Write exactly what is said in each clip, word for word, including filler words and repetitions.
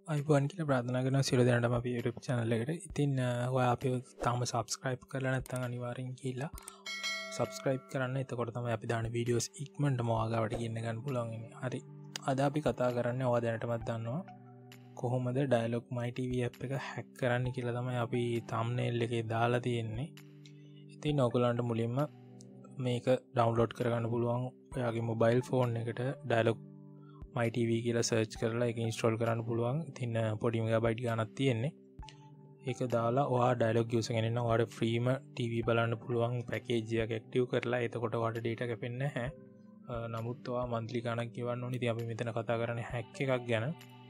අයිබෝන් කියලා ප්‍රාර්ථනා කරනවා සියලු දෙනාටම අපේ YouTube channel එකට. ඉතින් ඔයා අපිව තාම subscribe කරලා නැත්නම් අනිවාර්යෙන් ගිහිල්ලා subscribe කරන්න. එතකොට තමයි අපි දාන videos ඉක්මනටම ඔයා ගාවට ගෙන්න ගන්න පුළුවන් වෙන්නේ. හරි. අද අපි කතා කරන්නේ ඔයා දැනටමත් දන්නවා කොහොමද Dialog My T V app එක hack කරන්න කියලා තමයි අපි thumbnail එකේ දාලා තියෙන්නේ. ඉතින් ඔයගොල්ලන්ට මුලින්ම මේක download කරගන්න පුළුවන් ඔයාගේ mobile phone එකට Dialog My T V කියලා search කරලා ඒක install කරන්න පුළුවන්. ඉතින් පොඩි මෙගාබයිට් ගානක් තියෙන්නේ. ඒක දාලා ඔයා Dialog user කෙනෙක් නම් ඔයාට free ම T V බලන්න පුළුවන් package එකක් active කරලා. එතකොට ඔයාට data කැපෙන්නේ නැහැ. නමුත් ඔයා monthly ගානක් ගෙවන්න ඕනේ. ඉතින් අපි මෙතන කතා කරන්නේ hack එකක් ගැන.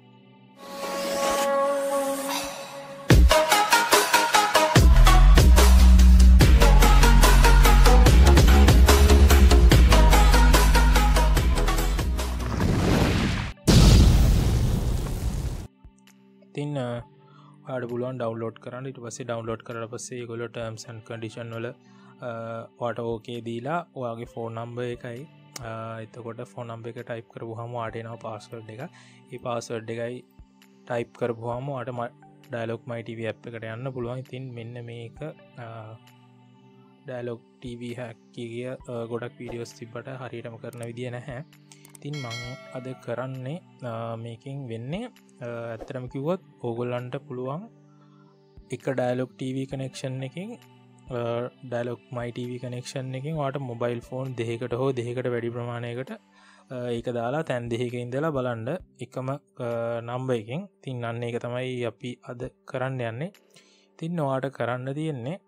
ඉතින් ඔයාලට පුළුවන් download කරන්න. ඊට පස්සේ download කරලා පස්සේ ඒගොල්ලෝ terms and condition වල ඔයාට okay දීලා ඔයාගේ phone number එකයි එතකොට phone number එක type කරපුවාම ඔයාට එනවා password එක. ඒ password එකයි type කරපුවාම ඔයාට Dialog My T V app එකට යන්න පුළුවන්. ඉතින් මෙන්න මේක Dialog T V hack කිය ගොඩක් videos තිබ්බට හරියටම කරන විදිය නැහැ. ඉතින් මම අද කරන්නේ මේකෙන් වෙන්නේ ඇත්තටම කිව්වොත් ඕගොල්ලන්ට පුළුවන් එක Dialog T V connection එකකින් Dialog My T V connection එකකින් ඔයාලට mobile phone දෙකකට හෝ දෙකකට වැඩි ප්‍රමාණයකට ඒක දාලා තැන් දෙකක ඉඳලා බලන්න එකම number එකෙන්. ඉතින් අන්න ඒක තමයි අපි අද කරන්න යන්නේ. ඉතින් ඔයාලට කරන්න තියෙන්නේ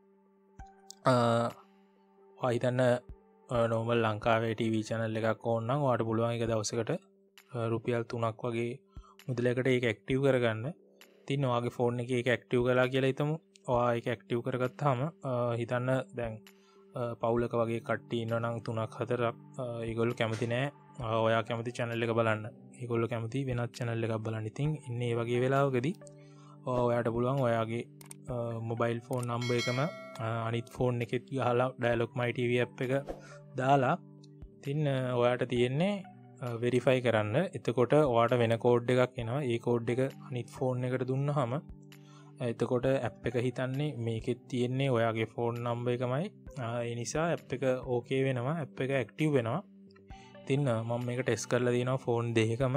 ඔයා හිතන්න normal ලංකාවේ T V channel එකක් ඕන නම් ඔයාලට පුළුවන් එක දවසකට රුපියල් තුනක් වගේ මුදලකට ඒක ඇක්ටිව් කරගන්න. ඉතින් ඔයාගේ ෆෝන් එකේ ඒක ඇක්ටිව් කළා කියලා හිතමු. ඔයා ඒක ඇක්ටිව් කරගත්තාම හිතන්න දැන් පවුලක වගේ කට්ටිය ඉන්නවා නම් තුනක් හතරක් ඒගොල්ලෝ කැමති නෑ ඔයා කැමති channel එක බලන්න. ඒගොල්ලෝ කැමති වෙනත් channel එකක් බලන්න. ඉතින් ඉන්නේ මේ වගේ වෙලාවකදී ඔයාට පුළුවන් ඔයාගේ mobile phone number එකම අනිත් phone එකෙත් ගහලා Dialog My T V app එක දාලා ඉතින් ඔයාට තියෙන්නේ වෙරිෆයි කරන්න. එතකොට ඔයාට වෙන කෝඩ් එකක් එනවා. ඒ කෝඩ් එක අනිත් ෆෝන් එකට දුන්නාම එතකොට ඇප් එක හිතන්නේ මේකෙත් තියෙන්නේ ඔයාගේ ෆෝන් නම්බර් එකමයි. ඒ නිසා ඇප් එක ඕකේ වෙනවා. ඇප් එක ඇක්ටිව් වෙනවා. ඉතින් මම මේක ටෙස්ට් කරලා දිනවා ෆෝන් දෙකකම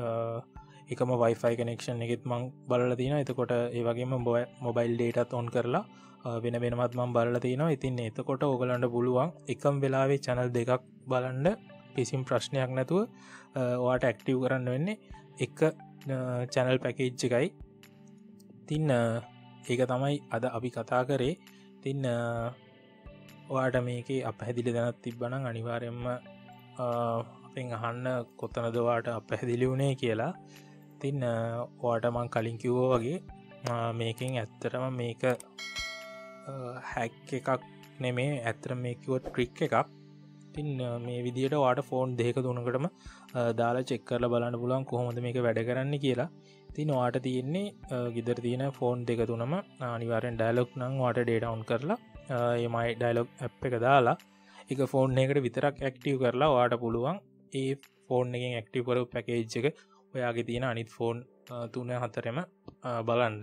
එකම Wi-Fi connection එකෙත් මම බලලා තිනවා. එතකොට ඒ වගේම මොබයිල් dataත් on කරලා වෙන වෙනමත් මම බලලා තිනවා. ඉතින් එතකොට ඕගලන්ට පුළුවන් එකම වෙලාවේ channel දෙකක් බලන්න කිසිම ප්‍රශ්නයක් නැතුව ඔයාට ඇක්ටිව් කරන්න වෙන්නේ එක channel package එකයි. ඉතින් ඒක තමයි අද අපි කතා කරේ. ඉතින් ඔයාට මේකේ අපහැදිලි දැනක් තිබ්බනම් අනිවාර්යයෙන්ම අපෙන් අහන්න කොතනද ඔයාට අපහැදිලි වුණේ කියලා. ඉතින් ඔයාට මම කලින් කිව්වා වගේ මේකෙන් ඇත්තටම මේක හැක් එකක් නෙමේ. ඇත්තටම මේක කිව්වොත් ට්‍රික් එකක්. ඉතින් මේ විදිහට ඔයාට ෆෝන් දෙක තුනකටම දාලා චෙක් කරලා බලන්න පුළුවන් කොහොමද මේක වැඩ කරන්නේ කියලා. ඉතින් ඔයාට තියෙන්නේ ගෙදර තියෙන ෆෝන් දෙක තුනම අනිවාර්යෙන් Dialog නම් ඔයාට data on කරලා මේ My Dialog app එක දාලා ඒක ෆෝන් එකකට විතරක් ඇක්ටිව් කරලා ඔයාට පුළුවන් ඒ ෆෝන් එකෙන් ඇක්ටිව් කරපු පැකේජ් එක ඔයාගේ තියෙන අනිත් ෆෝන් තුන හතරෙම බලන්න.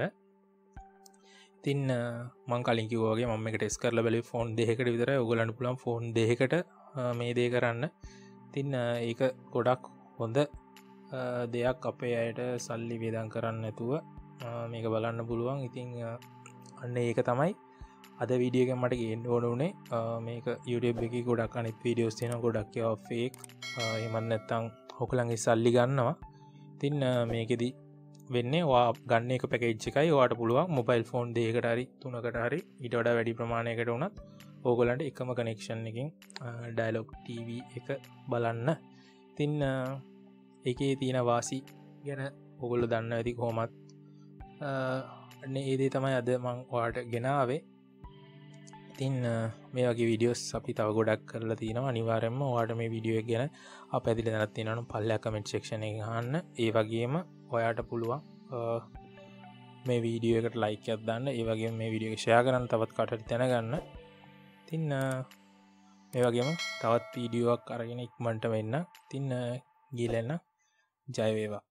ඉතින් මම කලින් කිව්වා වගේ මම මේක ටෙස්ට් කරලා බැලුවේ ෆෝන් දෙකකට විතරයි. ඔයගොල්ලන්ට පුළුවන් ෆෝන් දෙකකට මේ දේ කරන්න. ඉතින් ඒක ගොඩක් හොඳ දෙයක් අපේ අයට සල්ලි වේදම් කරන්න නැතුව මේක බලන්න පුළුවන්. ඉතින් අන්න ඒක තමයි අද වීඩියෝ එකෙන් මට ගේන්න ඕන උනේ. මේක YouTube එකේ ගොඩක් අනිත් වීඩියෝස් තියෙනවා. ගොඩක් ඒවා ෆේක්. එහෙම නැත්නම් ඔයගොල්ලන්ගේ සල්ලි ගන්නවා. ඉතින් මේකෙදි වෙන්නේ ඔයා ගන්න එක පැකේජ් එකයි ඔයාට පුළුවන් මොබයිල් ෆෝන් දෙකකට හරි තුනකට හරි ඊට වඩා වැඩි ප්‍රමාණයකට වුණත් ඕගොල්ලන්ට එකම කනෙක්ෂන් එකකින් Dialog T V එක බලන්න. ඉතින් ඒකේ තියෙන වාසි ගැන ඕගොල්ලෝ දන්නවා ඇති කොහොමත්. අනේ ඒ දේ තමයි අද මම ඔයාලට ගෙනාවේ. ඉතින් මේ වගේ වීඩියෝස් අපි තව ගොඩක් කරලා තිනවා. අනිවාර්යයෙන්ම ඔයාලට මේ වීඩියෝ එක ගැන අපැදිලි දැනක් තියෙනවා නම් පල්ලෙහා කමෙන්ට් සෙක්ෂන් එකෙන් අහන්න. ඒ වගේම ඔයාට පුළුවන් මේ වීඩියෝ එකට ලයික් එකක් දාන්න. ඒ වගේම මේ වීඩියෝ එක ෂෙයා කරන්න තවත් කාටට දැනගන්න. ඉතින් මේ වගේම තවත් වීඩියෝවක් අරගෙන ඉක්මනට වෙන්න. ඉතින් ගිහලා එන්න. ජය වේවා.